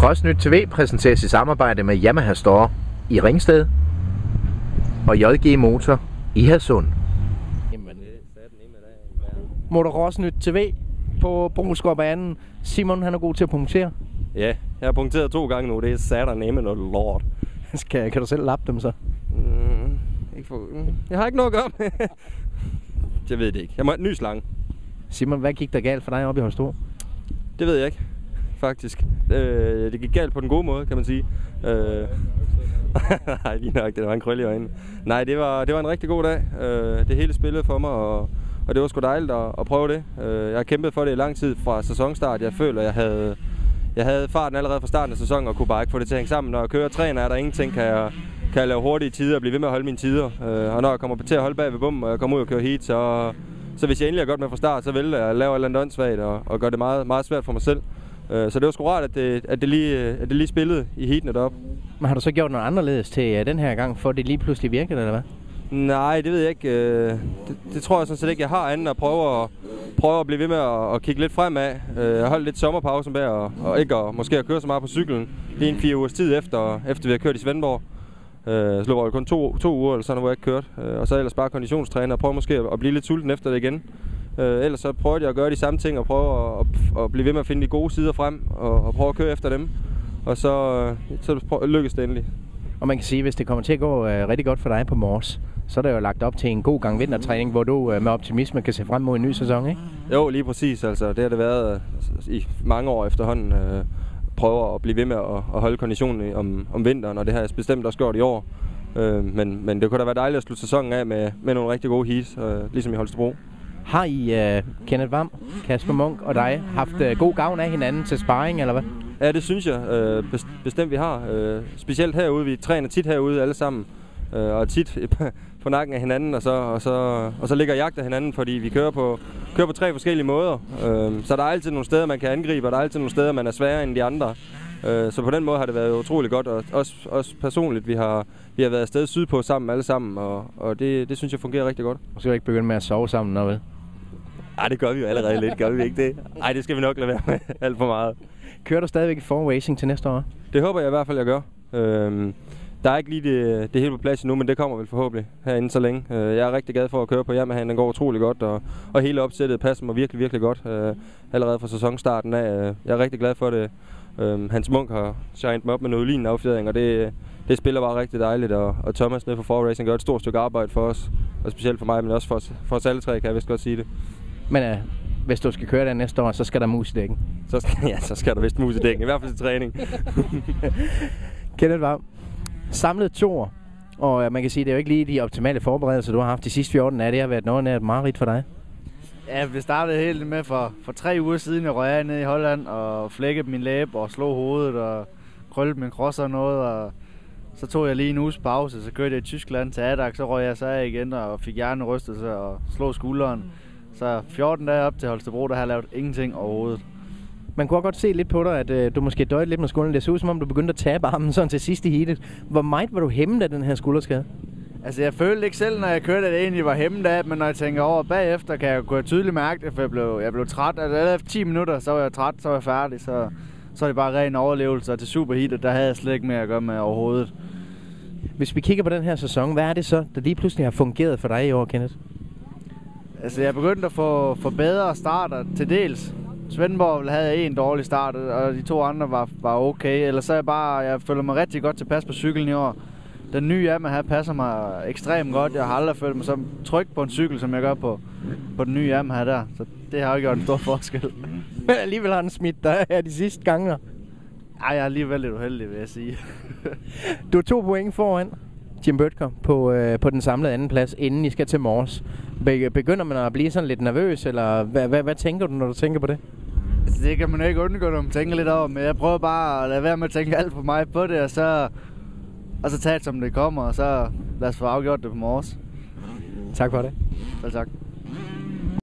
Crossnyt TV præsenteres i samarbejde med Yamaha Store i Ringsted og JG Motor i Hadsund. Crossnyt TV på Brugskov-banen. Simon, han er god til at punktere. Ja, jeg har punkteret 2 gange nu. Det er sataneme noget lort. Kan du selv lappe dem så? Jeg har ikke noget at gøre med. Jeg ved det ikke. Jeg må have en ny slange. Simon, hvad gik der galt for dig oppe i Holstebro? Det ved jeg ikke, faktisk. Det gik galt på den gode måde, kan man sige. Nej, lige nok. Det var en krølle i øjnene. Nej, det var en rigtig god dag. Det hele spillede for mig, og det var sgu dejligt at prøve det. Jeg har kæmpet for det i lang tid fra sæsonstart. Jeg føler, jeg havde farten allerede fra starten af sæsonen, og kunne bare ikke få det til at hænge sammen. Når jeg kører og træner, er der ingenting, kan jeg lave hurtige tider og blive ved med at holde mine tider. Og når jeg kommer til at holde bag ved bommen, og jeg kommer ud og kører heat, så hvis jeg endelig er godt med fra start, så vil jeg lave et eller andet åndssvagt og gøre det meget, meget svært for mig selv. Så det var sgu rart, at det lige spillede i heatene deroppe. Men har du så gjort noget anderledes til den her gang, for det lige pludselig virkede, eller hvad? Nej, det ved jeg ikke. Det tror jeg sådan set ikke, jeg har andet at prøve at blive ved med at kigge lidt fremad. Jeg holdt lidt sommerpause med og ikke måske at køre så meget på cyklen. Lige en 4 ugers tid efter vi har kørt i Svendborg. Så det var jo kun 2 uger eller sådan, hvor jeg ikke kørt. Og så ellers bare konditionstræne og prøve måske at blive lidt sulten efter det igen. Ellers så prøvede jeg at gøre de samme ting og prøve at blive ved med at finde de gode sider frem og prøve at køre efter dem. Og så lykkedes det endelig. Og man kan sige, at hvis det kommer til at gå rigtig godt for dig på Mors, så er der jo lagt op til en god gang vintertræning, hvor du med optimisme kan se frem mod en ny sæson, ikke? Jo, lige præcis. Altså, det har det været i mange år efterhånden. Prøver at blive ved med at holde konditionen om vinteren, og det har jeg bestemt også gjort i år. Men det kunne da være dejligt at slutte sæsonen af med nogle rigtig gode heats, ligesom i Holstebro. Har I, Kenneth Vam, Kasper Munk og dig, haft god gavn af hinanden til sparring, eller hvad? Ja, det synes jeg bestemt, vi har. Specielt herude. Vi træner tit herude alle sammen, og tit på nakken af hinanden, og så ligger jagt af hinanden, fordi vi kører på 3 forskellige måder. Så der er altid nogle steder, man kan angribe, og der er altid nogle steder, man er sværere end de andre. Så på den måde har det været utroligt godt, og også personligt. Vi har været afsted sydpå sammen alle sammen, og det synes jeg fungerer rigtig godt. Og så skal vi ikke begynde med at sove sammen, eller hvad? Ej, det gør vi jo allerede lidt, gør vi ikke det? Ej, det skal vi nok lade være med alt for meget. Kører du stadigvæk i Racing til næste år? Det håber jeg i hvert fald, jeg gør. Der er ikke lige det hele på plads endnu, men det kommer vel forhåbentlig herinde så længe. Jeg er rigtig glad for at køre på Yamaha, den går utrolig godt, og hele opsættet passer mig virkelig, virkelig godt. Allerede fra sæsonstarten af. Jeg er rigtig glad for det. Hans Munk har shined mig op med noget lignende affjedring, og det spiller bare rigtig dejligt. Og Thomas nede fra Racing gør et stort stykke arbejde for os, og specielt for mig, men også for os alle tre, kan jeg vist godt sige det. Men hvis du skal køre der næste år, så skal der mus i dækken. Så skal der vist mus i dækken, i hvert fald til træning. Kenneth Vam, samlet 2 år, og man kan sige, at det er jo ikke lige de optimale forberedelser, du har haft de sidste 14 dage. Det har været noget af et mareridt for dig. Ja, vi startede helt med for 3 uger siden, jeg røg ned i Holland og flækkede min læbe og slog hovedet og krøllede min krosser og noget. Og så tog jeg lige en uges pause, så kørte jeg i Tyskland til Adak, så røg jeg så af igen og fik hjernerystelse og slog skulderen. Så 14 dage op til Holstebro, der har jeg lavet ingenting overhovedet. Man kunne godt se lidt på dig, at du måske døjede lidt med skulderen. Det så ud som om, du begyndte at tabe armen sådan til sidst i heatet. Hvor meget var du hæmmet af den her skulderskade? Altså, jeg følte ikke selv, når jeg kørte, at det egentlig var hæmmet af, men når jeg tænker over bagefter, kunne jeg tydeligt mærke det, for jeg blev træt. Altså, efter 10 minutter, så var jeg træt, så var jeg færdig, så er det bare ren overlevelse. Og til superheatet, der havde jeg slet ikke mere at gøre med overhovedet. Hvis vi kigger på den her sæson, hvad er det så, der lige pludselig har fungeret for dig i år, Kenneth? Altså, jeg begyndte at få bedre starter til dels. Svendborg havde jeg en dårlig start, og de 2 andre var okay. Ellers så jeg føler mig rigtig godt tilpas på cyklen i år. Den nye Yamaha passer mig ekstremt godt. Jeg har aldrig følt mig så tryg på en cykel, som jeg gør på den nye Yamaha der. Så det har jo gjort en stor forskel. Men alligevel har den smidt dig her de sidste gange. Ej, jeg er alligevel lidt uheldig, vil jeg sige. Du er 2 point foran Jim Bødker på den samlede anden plads, inden I skal til Mors. Begynder man at blive sådan lidt nervøs, eller hvad tænker du, når du tænker på det? Altså, det kan man ikke undgå, når man tænker lidt over, men jeg prøver bare at lade være med at tænke alt for meget på det, og så tage det, som det kommer, og så lad os få afgjort det på Mors. Tak for det. Selv tak.